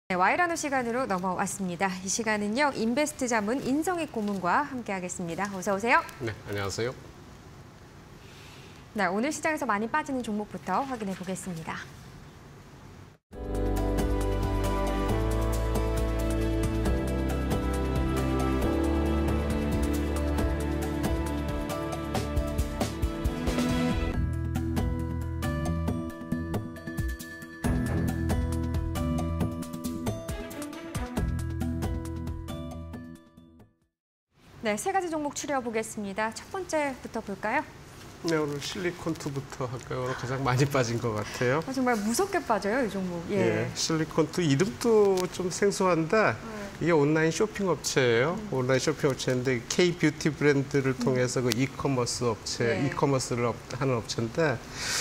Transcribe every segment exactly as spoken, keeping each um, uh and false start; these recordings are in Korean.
네, 와이라노 시간으로 넘어왔습니다. 이 시간은요, 인베스트 자문 인성익 고문과 함께하겠습니다. 어서 오세요. 네, 안녕하세요. 네, 오늘 시장에서 많이 빠지는 종목부터 확인해 보겠습니다. 네, 세 가지 종목 추려보겠습니다. 첫 번째부터 볼까요? 네, 오늘 실리콘투부터 할까요? 오늘 가장 많이 빠진 것 같아요. 아, 정말 무섭게 빠져요, 이 종목. 예. 예, 실리콘투 이름도 좀 생소한데 네. 이게 온라인 쇼핑 업체예요. 음. 온라인 쇼핑 업체인데 K 뷰티 브랜드를 통해서 음. 그 이커머스 업체, 네. 이커머스를 하는 업체인데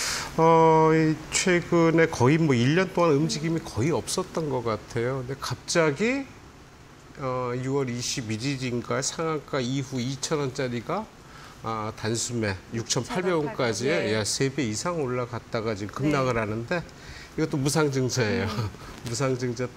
어, 최근에 거의 뭐 일 년 동안 움직임이 거의 없었던 것 같아요. 근데 갑자기 어, 유월 이십일일인가 상한가 이후 이천 원짜리가 아, 단숨에 육천팔백 원까지 예. 세 배 이상 올라갔다가 지금 급락을 네. 하는데 이것도 무상증자예요. 음. 무상증자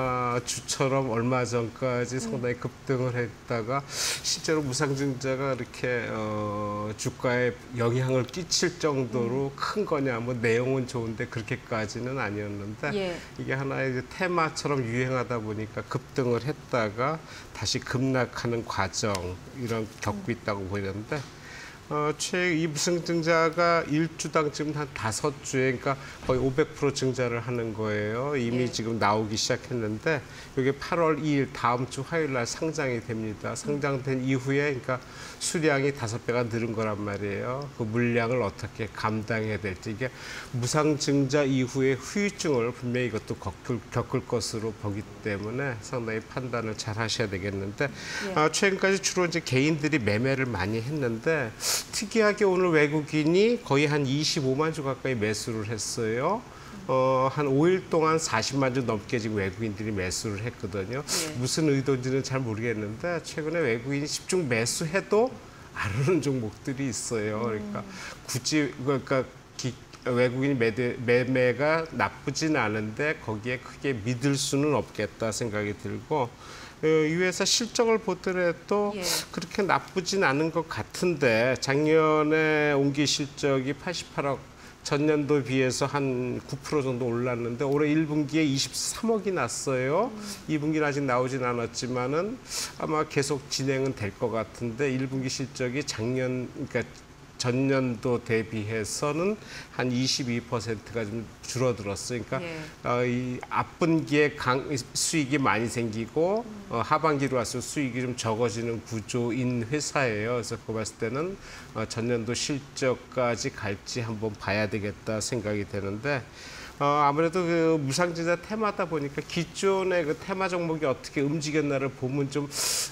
테마주처럼 얼마 전까지 상당히 급등을 했다가 실제로 무상증자가 이렇게 어, 주가에 영향을 끼칠 정도로 음. 큰 거냐, 뭐 내용은 좋은데 그렇게까지는 아니었는데 예. 이게 하나의 이제 테마처럼 유행하다 보니까 급등을 했다가 다시 급락하는 과정 이런 겪고 있다고 음. 보이는데 어, 최 이 무상증자가 일주당 지금 한 다섯 주에, 그러니까 거의 오백 퍼센트 증자를 하는 거예요. 이미 네. 지금 나오기 시작했는데, 이게 팔월 이일 다음 주 화요일 날 상장이 됩니다. 상장된 이후에, 그러니까 수량이 다섯 배가 늘은 거란 말이에요. 그 물량을 어떻게 감당해야 될지. 이게 무상증자 이후에 후유증을 분명히 이것도 겪을, 겪을 것으로 보기 때문에 상당히 판단을 잘 하셔야 되겠는데, 네. 아, 최근까지 주로 이제 개인들이 매매를 많이 했는데, 특이하게 오늘 외국인이 거의 한 이십오만 주 가까이 매수를 했어요. 어, 한 오 일 동안 사십만 주 넘게 지금 외국인들이 매수를 했거든요. 네. 무슨 의도인지는 잘 모르겠는데 최근에 외국인이 집중 매수해도 안 오르는 종목들이 있어요. 그러니까 굳이 그러니까 기, 외국인이 매대, 매매가 나쁘진 않은데 거기에 크게 믿을 수는 없겠다 생각이 들고 이 회사 실적을 보더라도 예. 그렇게 나쁘진 않은 것 같은데 작년에 온기 실적이 팔십팔억 전년도 비해서 한 구 퍼센트 정도 올랐는데 올해 일 분기에 이십삼억이 났어요. 음. 이 분기는 아직 나오진 않았지만은 아마 계속 진행은 될 것 같은데 일 분기 실적이 작년 그러니까 전년도 대비해서는 한 이십이 퍼센트가 좀 줄어들었어요. 그러니까 예. 어, 이 앞분기에 강, 수익이 많이 생기고 음. 어, 하반기로 와서 수익이 좀 적어지는 구조인 회사예요. 그래서 그거 봤을 때는 어, 전년도 실적까지 갈지 한번 봐야 되겠다 생각이 되는데 어, 아무래도 그 무상증자 테마다 보니까 기존의 그 테마 종목이 어떻게 움직였나를 보면 좀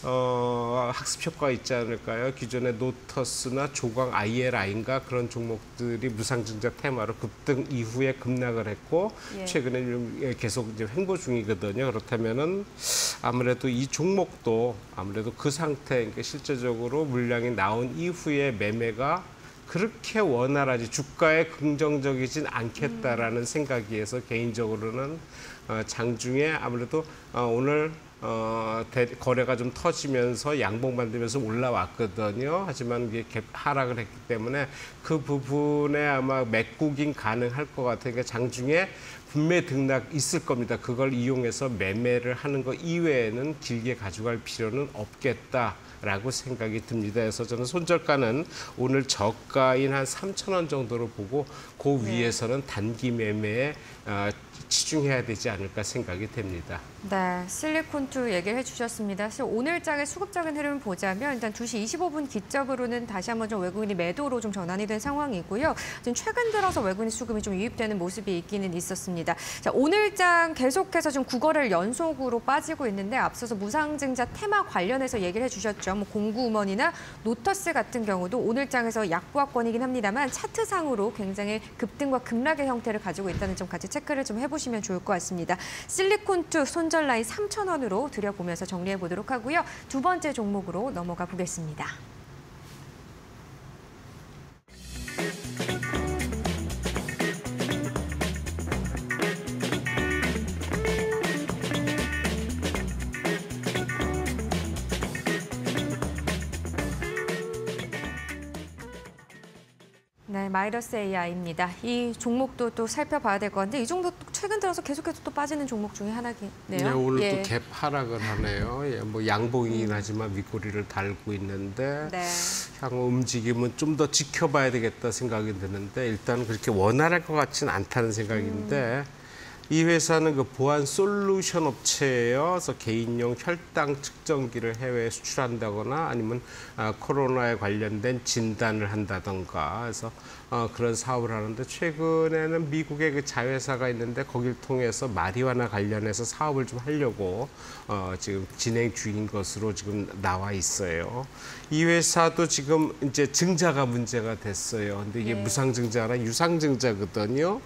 어, 학습 효과가 있지 않을까요? 기존의 노터스나 조광 아이엘아이인가 그런 종목들이 무상증자 테마로 급등 이후에 급락을 했고 예. 최근에 좀 계속 이제 횡보 중이거든요. 그렇다면은 아무래도 이 종목도 아무래도 그 상태, 그러니까 실제적으로 물량이 나온 이후에 매매가 그렇게 원활하지 주가에 긍정적이진 않겠다라는 음. 생각이어서 개인적으로는 어, 장중에 아무래도 어, 오늘 어, 대, 거래가 좀 터지면서 양봉받으면서 올라왔거든요. 하지만 이게 하락을 했기 때문에 그 부분에 아마 맥국인 가능할 것 같아요. 그러니까 장중에 분매 등락 있을 겁니다. 그걸 이용해서 매매를 하는 것 이외에는 길게 가져갈 필요는 없겠다. 라고 생각이 듭니다. 그래서 저는 손절가는 오늘 저가인 한 삼천 원 정도로 보고 그 위에서는 단기 매매에 어, 치중해야 되지 않을까 생각이 됩니다. 네, 실리콘투 얘기를 해주셨습니다. 사실 오늘 장의 수급적인 흐름을 보자면 일단 두 시 이십오 분 기점으로는 다시 한번 좀 외국인이 매도로 좀 전환이 된 상황이고요. 지금 최근 들어서 외국인 수급이 좀 유입되는 모습이 있기는 있었습니다. 자, 오늘 장 계속해서 지금 구 거래를 연속으로 빠지고 있는데 앞서서 무상증자 테마 관련해서 얘기를 해주셨죠. 뭐 공구음원이나 노터스 같은 경우도 오늘 장에서 약보합권이긴 합니다만 차트상으로 굉장히 급등과 급락의 형태를 가지고 있다는 점 같이 체크를 좀 해보시면 좋을 것 같습니다. 실리콘투 손절 라인 삼천 원으로 들여보면서 정리해 보도록 하고요. 두 번째 종목으로 넘어가 보겠습니다. 네, 마이더스 에이아이입니다. 이 종목도 또 살펴봐야 될 것 같은데 이 종목 최근 들어서 계속해서 또 빠지는 종목 중에 하나네요. 네, 오늘 예. 또 갭 하락을 하네요. 예, 뭐 양봉이긴 하지만 윗꼬리를 달고 있는데 네. 향후 움직임은 좀 더 지켜봐야 되겠다 생각이 드는데 일단 그렇게 원활할 것 같지는 않다는 생각인데 음. 이 회사는 그 보안 솔루션 업체예요. 그래서 개인용 혈당 측정기를 해외에 수출한다거나 아니면 아, 코로나에 관련된 진단을 한다던가 그래서 어, 그런 사업을 하는데 최근에는 미국의 그 자회사가 있는데 거기를 통해서 마리화나 관련해서 사업을 좀 하려고 어, 지금 진행 중인 것으로 지금 나와 있어요. 이 회사도 지금 이제 증자가 문제가 됐어요. 근데 이게 네. 무상증자나 유상증자거든요.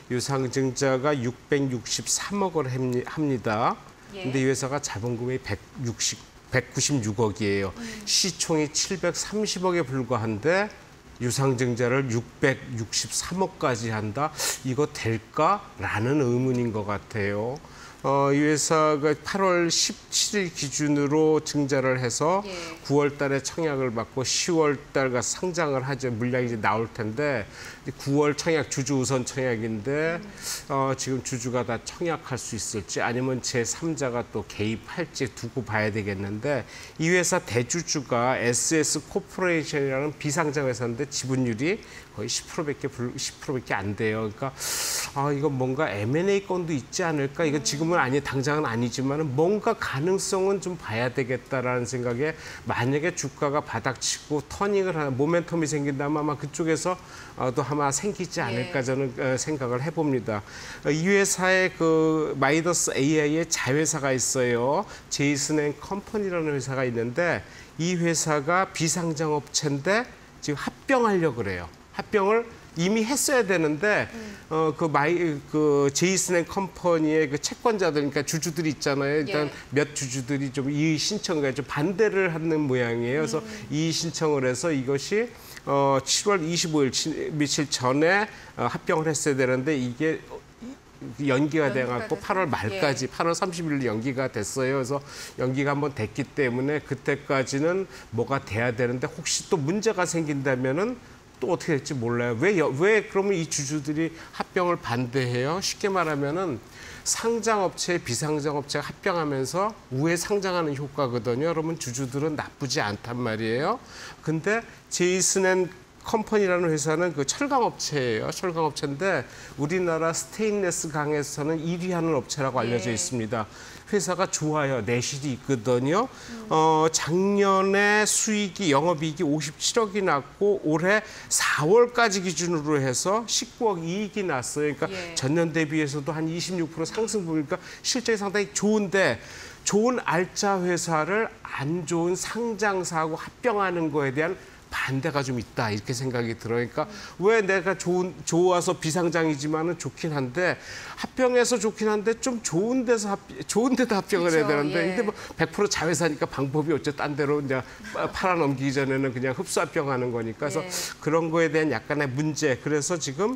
유상증자가 육백육십삼억을 합니다. 예. 근데 이 회사가 자본금이 백육십, 백구십육억이에요. 음. 시총이 칠백삼십억에 불과한데 유상증자를 육백육십삼억까지 한다? 이거 될까라는 의문인 것 같아요. 어, 이 회사가 팔월 십칠일 기준으로 증자를 해서 예. 구월 달에 청약을 받고 시월 달가 상장을 하죠. 물량이 이제 나올 텐데 구월 청약 주주 우선 청약인데 음. 어, 지금 주주가 다 청약할 수 있을지 아니면 제삼자가 또 개입할지 두고 봐야 되겠는데 이 회사 대주주가 에스에스 코퍼레이션이라는 비상장 회사인데 지분율이 거의 십 퍼센트밖에 십 퍼센트밖에 안 돼요. 그러니까 아 이거 뭔가 엠 앤 에이 건도 있지 않을까? 이거 지금은 아니 당장은 아니지만 뭔가 가능성은 좀 봐야 되겠다라는 생각에 만약에 주가가 바닥치고 터닝을 하는 모멘텀이 생긴다면 아마 그쪽에서 또 아마 생기지 않을까 저는 생각을 해봅니다. 이 회사의 그 마이더스 에이아이의 자회사가 있어요. 제이슨 앤 컴퍼니라는 회사가 있는데 이 회사가 비상장 업체인데 지금 합병하려고 그래요. 합병을 이미 했어야 되는데 음. 어, 그 마이 그 제이슨 앤 컴퍼니의 그 채권자들 그러니까 주주들이 있잖아요. 일단 예. 몇 주주들이 좀 이의 신청을 좀 반대를 하는 모양이에요. 그래서 음. 이의 신청을 해서 이것이 어, 칠월 이십오일 며칠 전에 어, 합병을 했어야 되는데 이게 연기가 돼갖고 팔월 말까지 예. 팔월 삼십일로 연기가 됐어요. 그래서 연기가 한번 됐기 때문에 그때까지는 뭐가 돼야 되는데 혹시 또 문제가 생긴다면은 또 어떻게 될지 몰라요. 왜, 왜 그러면 이 주주들이 합병을 반대해요? 쉽게 말하면은 상장업체, 비상장업체가 합병하면서 우회 상장하는 효과거든요. 그러면 주주들은 나쁘지 않단 말이에요. 근데 제이슨 앤 컴퍼니라는 회사는 그 철강업체예요. 철강업체인데 우리나라 스테인레스 강에서는 일 위 하는 업체라고 알려져 있습니다. 회사가 좋아요. 내실이 있거든요. 음. 어, 작년에 수익이 영업이익이 오십칠억이 났고 올해 사월까지 기준으로 해서 십구억 이익이 났어요. 그러니까 예. 전년 대비해서도 한 이십육 퍼센트 상승 보니까 실적이 상당히 좋은데 좋은 알짜 회사를 안 좋은 상장사하고 합병하는 거에 대한 반대가 좀 있다 이렇게 생각이 들어요. 그러니까 음. 왜 내가 좋은, 좋아서 비상장이지만은 좋긴 한데 합병해서 좋긴 한데 좀 좋은 데서 합, 좋은 데도 합병을 그렇죠, 해야 되는데 예. 근데 뭐 백 퍼센트 자회사니까 방법이 어째 딴 데로 이제 팔아넘기기 전에는 그냥 흡수 합병하는 거니까 그래서 예. 그런 거에 대한 약간의 문제. 그래서 지금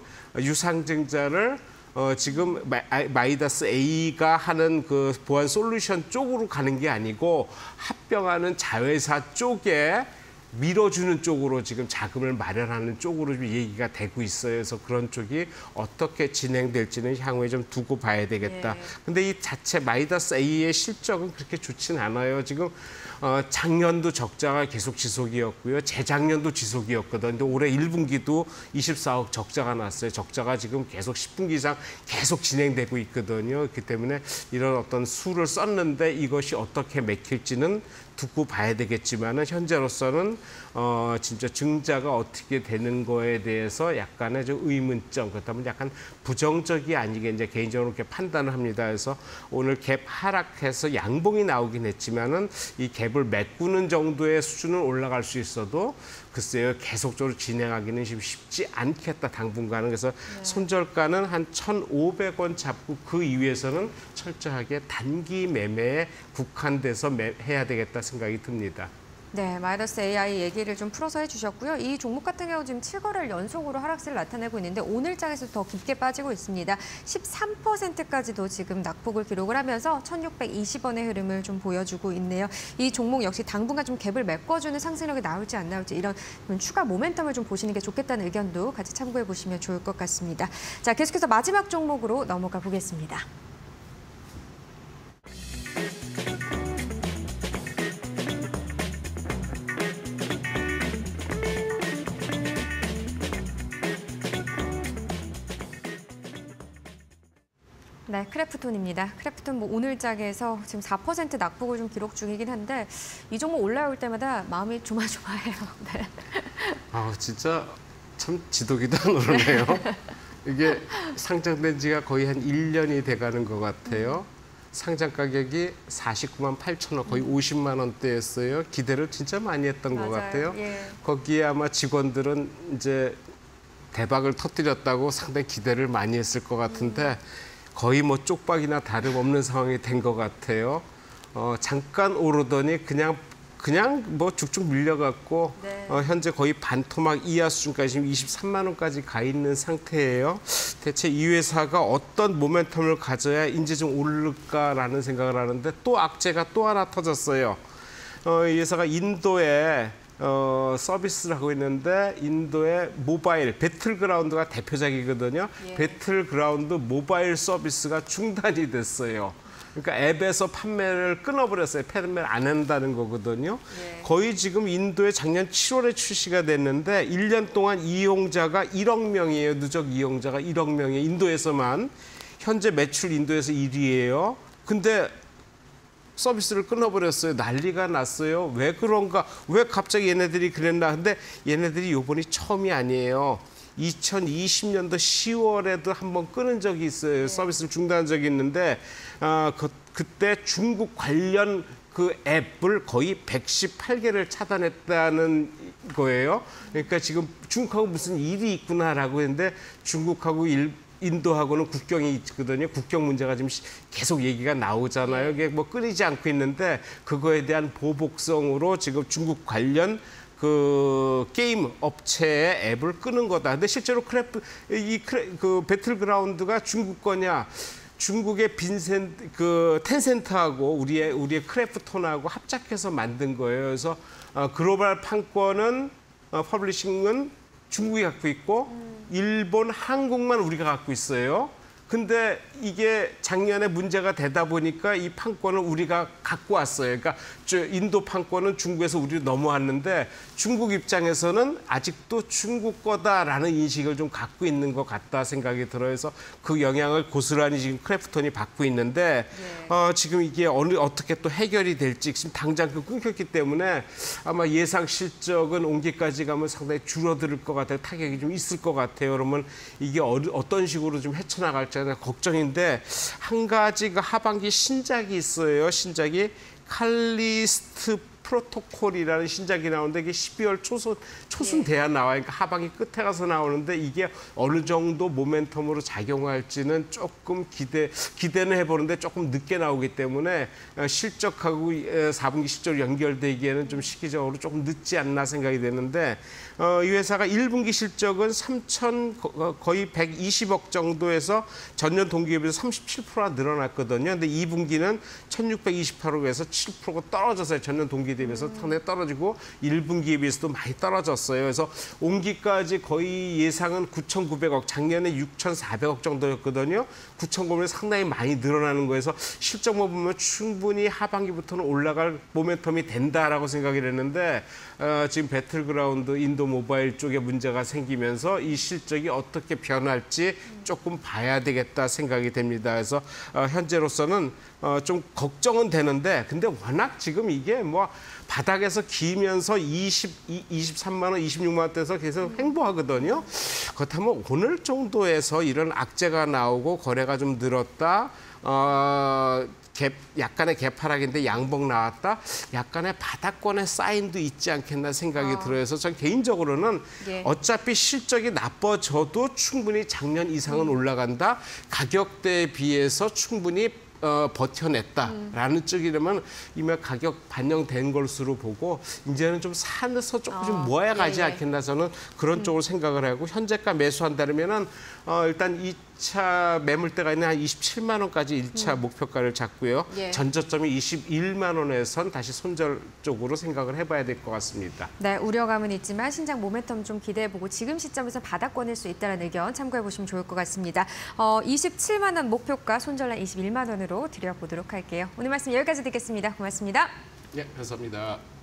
유상증자를 어, 지금 마이더스 A가 하는 그 보안 솔루션 쪽으로 가는 게 아니고 합병하는 자회사 쪽에 밀어주는 쪽으로 지금 자금을 마련하는 쪽으로 좀 얘기가 되고 있어요. 그래서 그런 쪽이 어떻게 진행될지는 향후에 좀 두고 봐야 되겠다. 예. 근데 이 자체 마이더스 A의 실적은 그렇게 좋진 않아요. 지금 어, 작년도 적자가 계속 지속이었고요. 재작년도 지속이었거든요. 근데 올해 일 분기도 이십사억 적자가 났어요. 적자가 지금 계속 십 분기 이상 계속 진행되고 있거든요. 그렇기 때문에 이런 어떤 수를 썼는데 이것이 어떻게 맥힐지는 두고 봐야 되겠지만은 현재로서는 어 진짜 증자가 어떻게 되는 거에 대해서 약간의 좀 의문점 그렇다면 약간 부정적이 아니게 이제 개인적으로 이렇게 판단을 합니다. 그래서 오늘 갭 하락해서 양봉이 나오긴 했지만은 이 갭을 메꾸는 정도의 수준은 올라갈 수 있어도 글쎄요 계속적으로 진행하기는 쉽지 않겠다 당분간은. 그래서 네. 손절가는 한 천오백 원 잡고 그 이후에서는 철저하게 단기 매매에 국한돼서 매, 해야 되겠다 생각이 듭니다. 네, 마이더스 에이아이 얘기를 좀 풀어서 해주셨고요. 이 종목 같은 경우 지금 칠 거래일 연속으로 하락세를 나타내고 있는데 오늘 장에서 더 깊게 빠지고 있습니다. 십삼 퍼센트까지도 지금 낙폭을 기록을 하면서 천육백이십 원의 흐름을 좀 보여주고 있네요. 이 종목 역시 당분간 좀 갭을 메꿔주는 상승력이 나올지 안 나올지 이런 추가 모멘텀을 좀 보시는 게 좋겠다는 의견도 같이 참고해 보시면 좋을 것 같습니다. 자, 계속해서 마지막 종목으로 넘어가 보겠습니다. 네, 크래프톤입니다. 크래프톤 뭐 오늘 장에서 지금 사 퍼센트 낙폭을 좀 기록 중이긴 한데 이 종목 올라올 때마다 마음이 조마조마해요. 네. 아, 진짜 참 지독이다 노르네요. 이게 상장된 지가 거의 한 일 년이 돼가는 것 같아요. 상장 가격이 사십구만 팔천 원, 거의 오십만 원대였어요. 기대를 진짜 많이 했던 맞아요. 것 같아요. 예. 거기에 아마 직원들은 이제 대박을 터뜨렸다고 상당히 기대를 많이 했을 것 같은데 거의 뭐 쪽박이나 다름없는 상황이 된 것 같아요. 어, 잠깐 오르더니 그냥 그냥 뭐 쭉쭉 밀려갖고 네. 어, 현재 거의 반토막 이하 수준까지 지금 이십삼만 원까지 가 있는 상태예요. 대체 이 회사가 어떤 모멘텀을 가져야 이제 좀 오를까라는 생각을 하는데 또 악재가 또 하나 터졌어요. 어, 이 회사가 인도에 어, 서비스를 하고 있는데 인도의 모바일 배틀그라운드가 대표작이거든요. 예. 배틀그라운드 모바일 서비스가 중단이 됐어요. 그러니까 앱에서 판매를 끊어버렸어요. 판매를 안 한다는 거거든요. 예. 거의 지금 인도에 작년 칠월에 출시가 됐는데 일 년 동안 이용자가 일억 명이에요. 누적 이용자가 일억 명이에요. 인도에서만. 현재 매출 인도에서 일 위예요. 근데 서비스를 끊어버렸어요. 난리가 났어요. 왜 그런가? 왜 갑자기 얘네들이 그랬나? 근데 얘네들이 요번이 처음이 아니에요. 이천이십 년도 시월에도 한번 끊은 적이 있어요. 서비스를 중단한 적이 있는데 아, 그, 그때 중국 관련 그 앱을 거의 백십팔 개를 차단했다는 거예요. 그러니까 지금 중국하고 무슨 일이 있구나라고 했는데 중국하고 일 인도하고는 국경이 있거든요. 국경 문제가 지금 계속 얘기가 나오잖아요. 이게 뭐 끊이지 않고 있는데 그거에 대한 보복성으로 지금 중국 관련 그 게임 업체의 앱을 끄는 거다. 근데 실제로 크래프 이 크래, 그 배틀그라운드가 중국 거냐? 중국의 빈센 그 텐센트하고 우리의 우리의 크래프톤하고 합작해서 만든 거예요. 그래서 어, 글로벌 판권은 어, 퍼블리싱은 중국이 갖고 있고 음. 일본, 한국만 우리가 갖고 있어요. 근데 이게 작년에 문제가 되다 보니까 이 판권을 우리가 갖고 왔어요. 그러니까 인도 판권은 중국에서 우리로 넘어왔는데 중국 입장에서는 아직도 중국 거다라는 인식을 좀 갖고 있는 것 같다 생각이 들어요. 그래서 그 영향을 고스란히 지금 크래프톤이 받고 있는데 네. 어, 지금 이게 어느 어떻게 또 해결이 될지 지금 당장 그 끊겼기 때문에 아마 예상 실적은 온기까지 가면 상당히 줄어들 것 같아요. 타격이 좀 있을 것 같아요. 그러면 이게 어느, 어떤 식으로 좀 헤쳐나갈지 걱정인데 한 가지 그 하반기 신작이 있어요. 신작이 칼리스트 프로토콜이라는 신작이 나오는데 이게 십이월 초순, 초순 돼야 나와요. 그러니까 하반기 끝에 가서 나오는데 이게 어느 정도 모멘텀으로 작용할지는 조금 기대, 기대는 해보는데 조금 늦게 나오기 때문에 실적하고 사 분기 실적 연결되기에는 좀 시기적으로 조금 늦지 않나 생각이 되는데 어, 이 회사가 일 분기 실적은 삼천 거의 백이십억 정도에서 전년 동기에 비해서 삼십칠 퍼센트가 늘어났거든요. 근데 이 분기는 천육백이십팔억에서 칠 퍼센트가 떨어졌어요. 전년 동기 대비해서 상당히 떨어지고 일 분기에 비해서도 많이 떨어졌어요. 그래서 온기까지 거의 예상은 구천구백억, 작년에 육천사백억 정도였거든요. 구천구백억이 상당히 많이 늘어나는 거에서 실적만 보면 충분히 하반기부터는 올라갈 모멘텀이 된다라고 생각이 됐는데 어, 지금 배틀그라운드 인도 모바일 쪽에 문제가 생기면서 이 실적이 어떻게 변할지 조금 봐야 되겠다 생각이 됩니다. 그래서 어, 현재로서는 어, 좀 걱정은 되는데 근데 워낙 지금 이게 뭐 바닥에서 기면서 이십, 이십삼만 원, 이십육만 원대에서 계속 횡보하거든요. 그렇다면 오늘 정도에서 이런 악재가 나오고 거래가 좀 늘었다. 어, 갭, 약간의 개파락인데 양봉 나왔다. 약간의 바닥권의 사인도 있지 않겠나 생각이 아. 들어요. 그래서 전 개인적으로는 예. 어차피 실적이 나빠져도 충분히 작년 이상은 음. 올라간다. 가격대에 비해서 충분히 어, 버텨냈다라는 음. 쪽이라면 이미 가격 반영된 것으로 보고 이제는 좀 산에서 조금 좀 어, 모아야 가지 예, 예. 않겠나 저는 그런 음. 쪽으로 생각을 하고 현재가 매수한다면은 어, 일단 이 차 매물대가 있는 한 이십칠만 원까지 일 차 음. 목표가를 잡고요. 예. 전저점이 이십일만 원에선 다시 손절 쪽으로 생각을 해봐야 될 것 같습니다. 네, 우려감은 있지만 신장 모멘텀 좀 기대해보고 지금 시점에서 바닥권일 수 있다는 의견 참고해보시면 좋을 것 같습니다. 어, 이십칠만 원 목표가 손절란 이십일만 원으로 드려보도록 할게요. 오늘 말씀 여기까지 듣겠습니다. 고맙습니다. 네, 감사합니다.